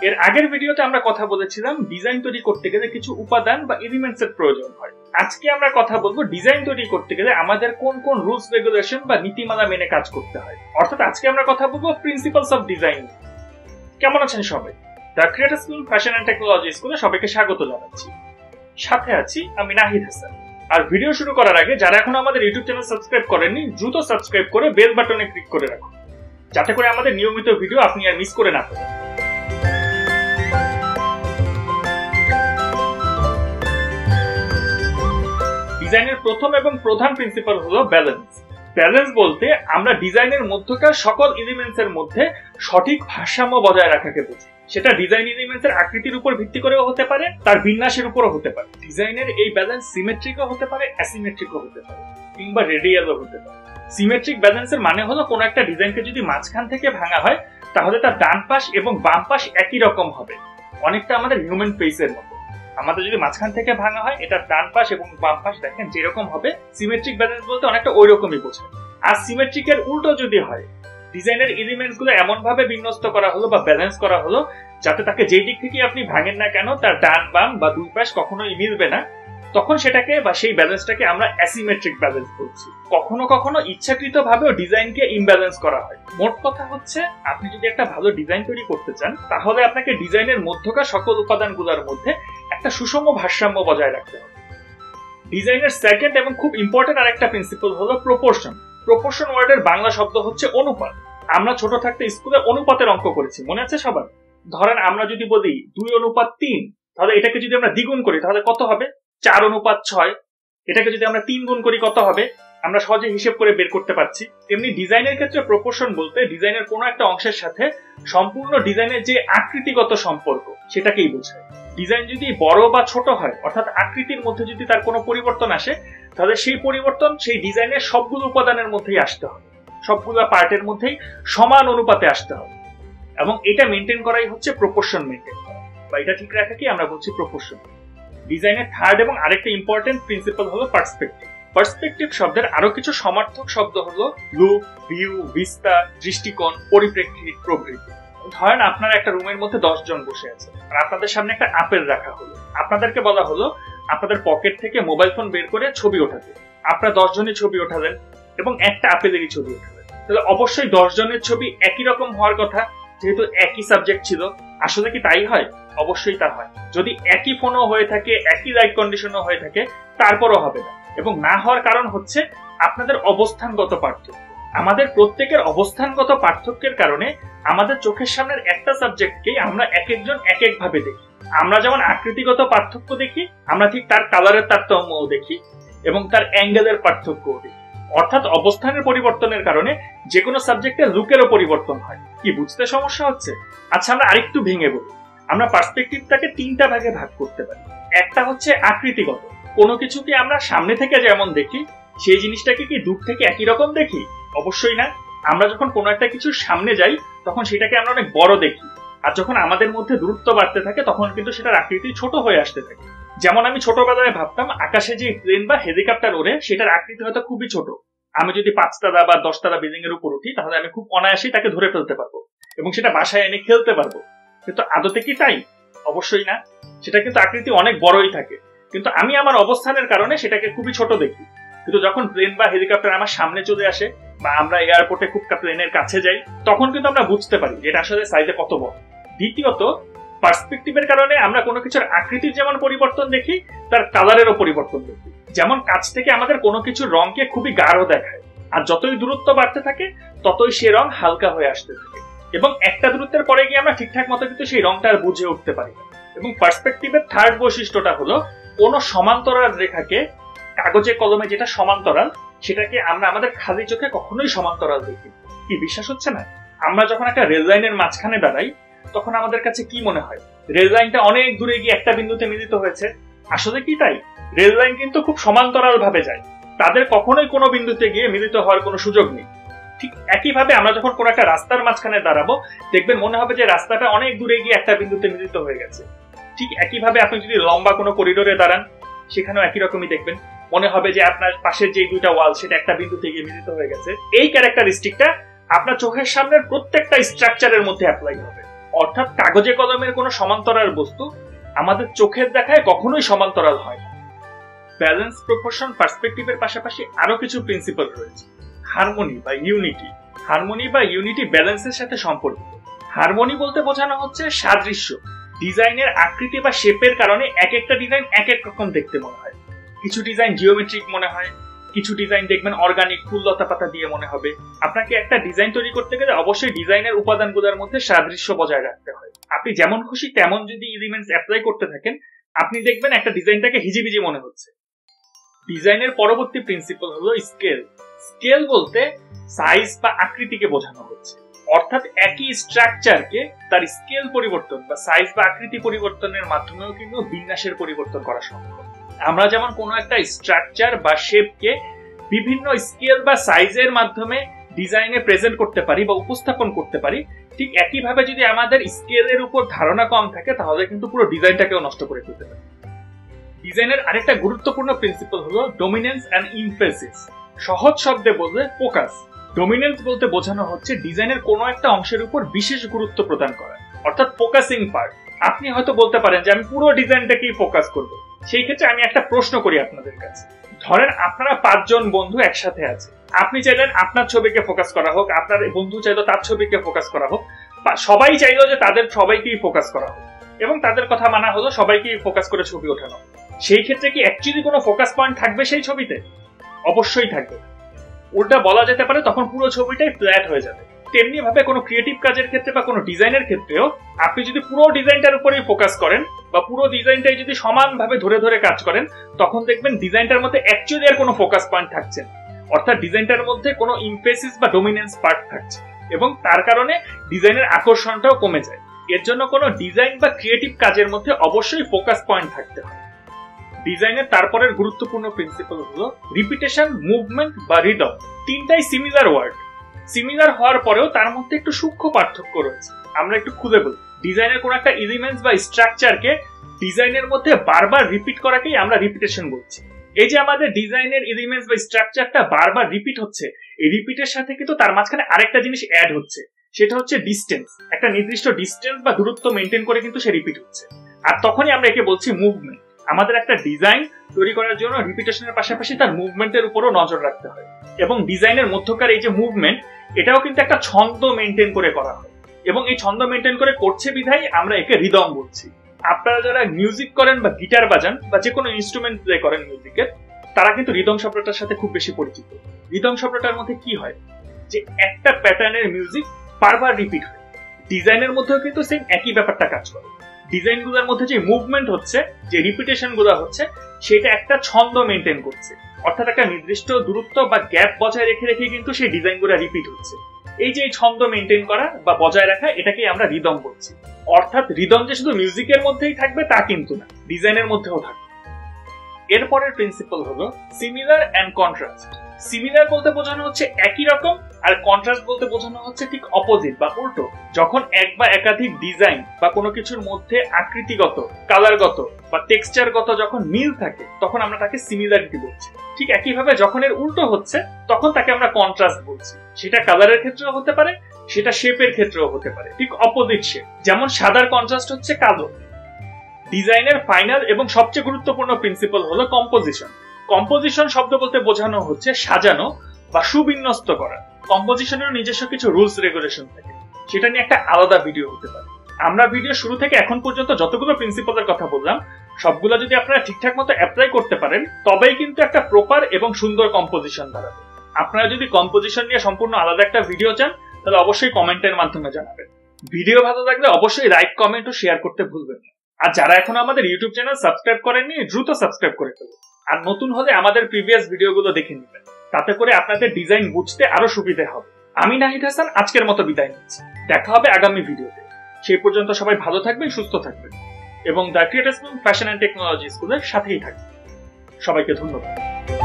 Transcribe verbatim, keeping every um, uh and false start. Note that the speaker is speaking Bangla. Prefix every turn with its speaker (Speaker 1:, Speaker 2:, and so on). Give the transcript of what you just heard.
Speaker 1: এর আগের ভিডিওতে আমরা কথা বলেছিলাম ডিজাইন তৈরি করতে গেলে কিছু উপাদান বা এলিমেন্টস এর প্রয়োজন হয়। আজকে আমরা কথা বলবো ডিজাইন তৈরি করতে গেলে আমাদের কোন কোন রুলস রেগুলেশন বা নীতিমালা মেনে কাজ করতে হয়। অর্থাৎ আজকে আমরা কথা বলবো প্রিন্সিপালস অফ ডিজাইন। কেমন আছেন সবাই? The creator school fashion and technology স্কুলে সবাইকে স্বাগত জানাচ্ছি। সাথে আছি আমি নাহিদ হাসান। আর ভিডিও শুরু করার আগে যারা এখনো আমাদের ইউটিউব চ্যানেল সাবস্ক্রাইব করেননি, দ্রুত সাবস্ক্রাইব করে বেল বাটনে ক্লিক করে রাখুন, যাতে করে আমাদের নিয়মিত ভিডিও আপনি আর মিস করে না পারেন। ডিজাইনের প্রথম এবং প্রধান প্রিন্সিপাল হলো ব্যালেন্স। ব্যালেন্স বলতে আমরা ডিজাইনের মধ্যকার সকল এলিমেন্টস এর মধ্যে সঠিক ভারসাম্য বজায় রাখাকে বুঝি। সেটা ডিজাইন এলিমেন্টস এর আকৃতির উপর ভিত্তি করেও হতে পারে, তার বিন্যাসের উপরও হতে পারে। ডিজাইনের এই ব্যালেন্স সিমেট্রিকও হতে পারে, অ্যাসিমেট্রিকও হতে পারে, কিংবা রেডিয়ালও হতে পারে। সিমেট্রিক ব্যালেন্সের মানে হলো কোন একটা ডিজাইনকে যদি মাঝখান থেকে ভাঙা হয় তাহলে তার ডান পাশ এবং বাম পাশ একই রকম হবে, অনেকটা আমাদের হিউম্যান ফেসের মতো। আমাদের যদি মাঝখান থেকে ভাঙা হয় এটার ডান পাশ এবং বাম পাশ দেখেন যেরকম হবে, সিমেট্রিক ব্যালেন্স বলতে অনেকটা ওই রকমই বোঝায়। আর সিমেট্রিকের উল্টো যদি হয়, ডিজাইনের এলিমেন্টস গুলো এমন ভাবে বিন্যস্ত করা হলো বা ব্যালেন্স করা হলো যাতে তাকে যেই দিক থেকে আপনি ভাঙেন না কেন তার ডান বাম বা দুই পাশ কখনোই মিলবে না, তখন সেটাকে বা সেই ব্যালেন্সটাকে আমরা অ্যাসিমেট্রিক ব্যালেন্স বলছি। কখনো কখনো ইচ্ছাকৃত ভাবেও ডিজাইনকে ইমব্যালেন্স করা হয়। মোট কথা হচ্ছে, আপনি যদি একটা ভালো ডিজাইন তৈরি করতে চান তাহলে আপনাকে ডিজাইনের মধ্যকার সকল উপাদানগুলোর মধ্যে একটা সুষম ভারসাম্য বজায় রাখতে হবে। ডিজাইনের সেকেন্ড এবং খুব ইম্পর্টেন্ট আরেকটা প্রিন্সিপাল হলো প্রপোর্শন। প্রপোর্শন ওয়ার্ডের বাংলা শব্দ হচ্ছে অনুপাত। আমরা ছোট থাকতে স্কুলে অনুপাতের অঙ্ক করেছি, মনে আছে সবার? ধরেন আমরা যদি বলি দুই অনুপাত তিন, তাহলে এটাকে যদি আমরা দ্বিগুণ করি তাহলে কত হবে? চার অনুপাত ছয়। এটাকে যদি আমরা তিন গুণ করি কত হবে? আমরা সহজে হিসেব করে বের করতে পারছি। তেমনি ডিজাইনের ক্ষেত্রে প্রপোর্শন বলতে ডিজাইনের কোনো একটা অংশের সাথে সম্পূর্ণ ডিজাইনের যে আকৃতিগত সম্পর্ক সেটাকেই বোঝায়। ডিজাইন যদি বড় বা ছোট হয়, অর্থাৎ আকৃতির মধ্যে যদি তার কোনো পরিবর্তন আসে, তাহলে সেই পরিবর্তন সেই ডিজাইনের সবগুলো উপাদানের মধ্যেই আসতে হবে, সবগুলো পার্টের মধ্যেই সমান অনুপাতে আসতে হবে। এবং এটা মেনটেন করাই হচ্ছে প্রপোর্শন মেনটেন করা, বা এটা ঠিক রাখা কি আমরা বলছি প্রপোর্শন। ডিজাইনের থার্ড এবং আরেকটা ইম্পর্টেন্ট প্রিন্সিপাল হলো পার্সপেক্টিভ। পার্সপেক্টিভ শব্দের আরো কিছু সমার্থক শব্দ হলো লুক, ভিউ, ভিস্তা, দৃষ্টিকোণ, পরিপ্রেক্ষিত প্রভৃতি। ধরেন আপনারা একটা রুমের মধ্যে দশ জন বসে আছে আর আপনাদের সামনে একটা আপেল রাখা হলো। আপনাদেরকে বলা হলো আপনাদের পকেট থেকে মোবাইল ফোন বের করে ছবি ওঠাতে। আপনারা দশ জনের ছবি ওঠালেন এবং একটা আপেলেরই ছবি ওঠালেন। তাহলে অবশ্যই দশ জনের ছবি একই রকম হওয়ার কথা, যেহেতু একই সাবজেক্ট ছিল। আসলে কি তাই হয়? অবশ্যই তা হয়। যদি একই ফোনও হয়ে থাকে, একই লাইট কন্ডিশনও হয়ে থাকে, তারপরও হবে না। এবং না হওয়ার কারণ হচ্ছে আপনাদের অবস্থানগত পার্থক্য। আমাদের প্রত্যেকের অবস্থানগত পার্থক্যের কারণে আমাদের চোখের সামনের একটা সাবজেক্টকেই আমরা এক একজন এক এক ভাবে দেখি। আমরা যেমন আকৃতিগত পার্থক্য দেখি, আমরা ঠিক তার কালারের তারতম্যও দেখি এবং তার অ্যাঙ্গেলের পার্থক্যও দেখি। অর্থাৎ অবস্থানের পরিবর্তনের কারণে যে কোনো সাবজেক্টের লুকেরও পরিবর্তন হয়। কি বুঝতে সমস্যা হচ্ছে? আচ্ছা, আমরা আরেকটু ভেঙে বলি। আমরা পার্সপেক্টিভটাকে তিনটা ভাগে ভাগ করতে পারি। একটা হচ্ছে আকৃতিগত। কোনো কিছুকে আমরা সামনে থেকে যেমন দেখি, সেই জিনিসটাকে কি দূর থেকে একই রকম দেখি? অবশ্যই না। আমরা যখন কোনো একটা কিছুর সামনে যাই তখন সেটাকে আমরা অনেক বড় দেখি, আর যখন আমাদের মধ্যে দূরত্ব বাড়তে থাকে তখন কিন্তু সেটার আকৃতি ছোট হয়ে আসতে থাকে। যেমন আমি ছোটবেলায় ভাবতাম আকাশে যে প্লেন বা হেলিকপ্টার ওড়ে সেটার আকৃতি হয়তো খুবই ছোট। আমি যদি পাঁচতলা বা দশতলা বিল্ডিং এর উপর উঠি তাহলে আমি খুব অনায়াসেই তাকে ধরে ফেলতে পারবো এবং সেটা বাসায় এনে খেলতে পারবো। কিন্তু আদতে কি তাই? অবশ্যই না। সেটা কিন্তু আকৃতি অনেক বড়ই থাকে, কিন্তু আমি আমার অবস্থানের কারণে সেটাকে খুবই ছোট দেখি। কিন্তু যখন প্লেন বা হেলিকপ্টার আমার সামনে চলে আসে বা আমরা এয়ারপোর্টে খুব প্লেনের কাছে যাই, তখন কিন্তু আমরা বুঝতে পারি যে এটা আসলে সাইজে কত বড়। দ্বিতীয়ত, পার্সপেক্টিভের কারণে আমরা কোনো কিছুর আকৃতির যেমন পরিবর্তন দেখি, তার কালারেরও পরিবর্তন দেখি। যেমন কাছ থেকে আমাদের কোনো কিছুর রংকে খুবই গাঢ় দেখায়, আর যতই দূরত্ব বাড়তে থাকে ততই সে রং হালকা হয়ে আসতে থাকে, এবং একটা দূরত্বের পরে গিয়ে আমরা ঠিকঠাক মতো কিন্তু সেই রংটা আর বুঝে উঠতে পারি না। এবং পার্সপেক্টিভের থার্ড বৈশিষ্ট্যটা হলো কোনো সমান্তরাল রেখাকে, কাগজে কলমে যেটা সমান্তরাল, সেটাকে আমরা আমাদের খালি চোখে কখনোই সমান্তরাল দেখি। কি বিশ্বাস হচ্ছে না? আমরা যখন একটা রেল লাইনের মাঝখানে দাঁড়াই তখন আমাদের কাছে কি মনে হয়? রেল লাইনটা অনেক দূরে গিয়ে একটা বিন্দুতে মিলিত হয়েছে। আসলে কি তাই? রেল লাইন কিন্তু খুব সমান্তরাল ভাবে যায়, তাদের কখনোই কোনো বিন্দুতে গিয়ে মিলিত হওয়ার কোনো সুযোগ নেই। ঠিক একইভাবে আমরা যখন কোনো একটা রাস্তার মাঝখানে দাঁড়াবো দেখবেন মনে হবে যে রাস্তাটা অনেক দূরে গিয়ে একটা বিন্দুতে মিলিত হয়ে গেছে। ঠিক একইভাবে আপনি যদি লম্বা কোনো করিডোরে দাঁড়ান সেখানেও একই রকমই দেখবেন, মনে হবে যে আপনার পাশের যে দুইটা ওয়াল সেটা একটা বিন্দুতে গিয়ে মিলিত হয়ে গেছে। এই ক্যারেক্টারিস্টিকটা আপনার চোখের সামনের প্রত্যেকটা স্ট্রাকচারের মধ্যে অ্যাপ্লাই হবে। অর্থাৎ কাগজে কলমের কোনো সমান্তরাল বস্তু আমাদের চোখের দেখায় কখনোই সমান্তরাল হয় না। ব্যালেন্স, প্রপোর্শন, পার্সপেক্টিভের পাশাপাশি আরো কিছু প্রিন্সিপাল রয়েছে। হারমোনি বা ইউনিটি। হারমোনি বা ইউনিটি ব্যালেন্সের সাথে সম্পর্কিত। হারমোনি বলতে বোঝানো হচ্ছে সাদৃশ্য। ডিজাইনের আকৃতি বা শেপের কারণে এক একটা ডিজাইন এক এক রকম দেখতে মনে হয়। কিছু ডিজাইন জিওমেট্রিক মনে হয়, কিছু ডিজাইন দেখবেন অর্গানিক ফুল লতা পাতা দিয়ে মনে হবে। আপনাকে একটা ডিজাইন তৈরি করতে গেলে অবশ্যই ডিজাইনের উপাদানগুলোর মধ্যে সাদৃশ্য বজায় রাখতে হয়। আপনি যেমন খুশি তেমন যদি এলিমেন্টস অ্যাপ্লাই করতে থাকেন, আপনি দেখবেন একটা ডিজাইনটাকে হিজিবিজি মনে হচ্ছে। ডিজাইনের পরবর্তী প্রিন্সিপাল হলো স্কেল। স্কেল বলতে সাইজ বা আকৃতিকে বোঝানো হচ্ছে, অর্থাৎ একই স্ট্রাকচারকে তার স্কেল পরিবর্তন বা সাইজ বা আকৃতি পরিবর্তনের মাধ্যমেও কিন্তু বিন্যাসের পরিবর্তন করা সম্ভব। আমরা যেমন কোনো একটা স্ট্রাকচার বা শেপকে বিভিন্ন স্কেল বা সাইজের মাধ্যমে ডিজাইনে প্রেজেন্ট করতে পারি বা উপস্থাপন করতে পারি, ঠিক একইভাবে যদি আমাদের স্কেলের উপর ধারণা কম থাকে তাহলে কিন্তু পুরো ডিজাইনটাকেও নষ্ট করে ফেলতে পারি। ডিজাইনের আরেকটা গুরুত্বপূর্ণ প্রিন্সিপাল হলো ডমিনেন্স এন্ড এমফেসিস। সহজ শব্দে বললে ফোকাস। ডমিনেন্স বলতে বোঝানো হচ্ছে ডিজাইনের কোনো একটা অংশের উপর বিশেষ গুরুত্ব প্রদান করা, অর্থাৎ ফোকাসিং পার্ট। আপনি হয়তো বলতে পারেন যে আমি পুরো ডিজাইনটাকেই ফোকাস করব। সেই ক্ষেত্রে আমি একটা প্রশ্ন করি আপনাদের কাছে। ধরেন আপনারা পাঁচজন বন্ধু একসাথে আছে, আপনি চাইলেন আপনার ছবিকে ফোকাস করা হোক, আপনার বন্ধু চাইলো তার ছবিকে ফোকাস করা হোক, বা সবাই চাইলো যে তাদের সবাইকেই ফোকাস করা হোক এবং তাদের কথা মানা হলো সবাইকেই ফোকাস করে ছবি ওঠানো। সেই ক্ষেত্রে কি অ্যাকচুয়ালি কোনো ফোকাস পয়েন্ট থাকবে সেই ছবিতে? অবশ্যই থাকবে। উল্টা বলা যেতে পারে তখন পুরো ছবিটাই ফ্ল্যাট হয়ে যাবে। তেমনি ভাবে কোনো ক্রিয়েটিভ কাজের ক্ষেত্রে বা কোনো ডিজাইনের ক্ষেত্রেও আপনি যদি পুরো ডিজাইনটার উপরেই ফোকাস করেন বা পুরো ডিজাইনটাই যদি সমানভাবে ধরে ধরে কাজ করেন, তখন দেখবেন ডিজাইনটার মধ্যে অ্যাকচুয়ালি আর কোনো ফোকাস পয়েন্ট থাকছে না, অর্থাৎ ডিজাইনটার মধ্যে কোনো এমফেসিস বা ডমিনেন্স পার্ট থাকছে এবং তার কারণে ডিজাইনের আকর্ষণটাও কমে যায়। এর জন্য কোনো ডিজাইন বা ক্রিয়েটিভ কাজের মধ্যে অবশ্যই ফোকাস পয়েন্ট থাকতে হবে। ডিজাইনের তারপরের গুরুত্বপূর্ণ প্রিন্সিপাল হলো রিপিটেশন, মুভমেন্ট বা রিদম। তিনটাই সিমিলার ওয়ার্ড। সিমিলার হওয়ার পরেও তার মধ্যে একটু সূক্ষ্ম পার্থক্য রয়েছে। আমরা একটু খুঁজে বলি। ডিজাইনের কোন একটা এলিমেন্টস বা স্ট্রাকচারকে ডিজাইনের মধ্যে বারবার রিপিট করাকেই আমরা রিপিটেশন বলছি। এই যে আমাদের ডিজাইনের এলিমেন্টস বা স্ট্রাকচারটা বারবার রিপিট হচ্ছে, এই রিপিটের সাথে কিন্তু তার মাঝখানে আরেকটা জিনিস অ্যাড হচ্ছে, সেটা হচ্ছে ডিস্টেন্স। একটা নির্দিষ্ট ডিস্টেন্স বা দূরত্ব মেনটেন করে কিন্তু সে রিপিট হচ্ছে, আর তখনই আমরা একে বলছি মুভমেন্ট। আমাদের একটা ডিজাইন তৈরি করার জন্য রিপিটেশনের পাশাপাশি তার মুভমেন্টের উপরও নজর রাখতে হয় এবং ডিজাইনের মধ্যকার এই যে মুভমেন্ট, এটাও কিন্তু একটা ছন্দ মেনটেন করে করা হয় এবং এই ছন্দ মেনটেন করে করছে বিধায় আমরা একে রিদম বলছি। আপনারা যারা মিউজিক করেন বা গিটার বাজান বা যে কোনো ইনস্ট্রুমেন্ট প্লে করেন মিউজিকের, তারা কিন্তু রিদম শব্দটার সাথে খুব বেশি পরিচিত। রিদম শব্দটার মধ্যে কি হয়, যে একটা প্যাটার্নের মিউজিক বারবার রিপিট হয়। ডিজাইনের মধ্যেও কিন্তু সেম একই ব্যাপারটা কাজ করে। ডিজাইনগুলোর মধ্যে যে মুভমেন্ট হচ্ছে, যে রিপিটেশন গুলো হচ্ছে, সেটা একটা ছন্দ মেনটেন করছে, অর্থাৎ একটা নির্দিষ্ট দূরত্ব বা গ্যাপ বজায় রেখে রেখে কিন্তু সেই ডিজাইনগুলো রিপিট হচ্ছে। এই যে ছন্দ মেনটেন করা বা বজায় রাখা, এটাকে আমরা রিদম বলছি। অর্থাৎ রিদম যে শুধু মিউজিকের মধ্যেই থাকবে তা কিন্তু না, ডিজাইনের মধ্যেও থাকবে। এরপরের প্রিন্সিপাল হলো সিমিলার এন্ড কন্ট্রাস্ট। সিমিলার বলতে বোঝানো হচ্ছে একই রকম, আর কন্ট্রাস্ট বলতে বোঝানো হচ্ছে ঠিক অপোজিট বা উল্টো। যখন এক বা একাধিক ডিজাইন বা কোনো কিছুর মধ্যে আকৃতিগত, কালারগত বা টেক্সচারগত যখন মিল থাকে, তখন আমরা তাকে সিমিলারিটি বলছি। ঠিক একইভাবে যখন এর উল্টো হচ্ছে, তখন তাকে আমরা কন্ট্রাস্ট বলছি। সেটা কালারের ক্ষেত্রেও হতে পারে, সেটা শেপের ক্ষেত্রেও হতে পারে, ঠিক অপোজিট শেপ। যেমন সাদার কন্ট্রাস্ট হচ্ছে কালো। ডিজাইনের ফাইনাল এবং সবচেয়ে গুরুত্বপূর্ণ প্রিন্সিপাল হলো কম্পোজিশন। কম্পোজিশন শব্দ বলতে বোঝানো হচ্ছে সাজানো বা সুবিন্যস্ত করা। কম্পোজিশনের নিজস্ব কিছু রুলস রেগুলেশন থাকে, সেটা নিয়ে একটা আলাদা ভিডিও হতে পারে। আমরা ভিডিও শুরু থেকে এখন পর্যন্ত যতগুলো প্রিন্সিপালের কথা বললাম, সবগুলো যদি আপনারা ঠিকঠাক মতো অ্যাপ্লাই করতে পারেন, তবেই কিন্তু একটা প্রপার এবং সুন্দর কম্পোজিশন দাঁড়াবে। আপনারা যদি কম্পোজিশন নিয়ে সম্পূর্ণ আলাদা একটা ভিডিও চান, তাহলে অবশ্যই কমেন্টের মাধ্যমে জানাবেন। ভিডিও ভালো লাগলে অবশ্যই লাইক, কমেন্ট ও শেয়ার করতে ভুলবেন না। আর যারা এখন আমাদের ইউটিউব চ্যানেল সাবস্ক্রাইব করেননি, দ্রুত সাবস্ক্রাইব করে ফেলুন। আর নতুন হলে আমাদের প্রিভিয়াস ভিডিওগুলো দেখে নেবেন, তাতে করে আপনাদের ডিজাইন বুঝতে আরো সুবিধা হবে। আমি নাহিদ হাসান আজকের মতো বিদায় নিচ্ছি। দেখা হবে আগামী ভিডিওতে। সেই পর্যন্ত সবাই ভালো থাকবেন, সুস্থ থাকবেন এবং the creators fashion and technology স্কুলের সাথেই থাকবেন। সবাইকে ধন্যবাদ।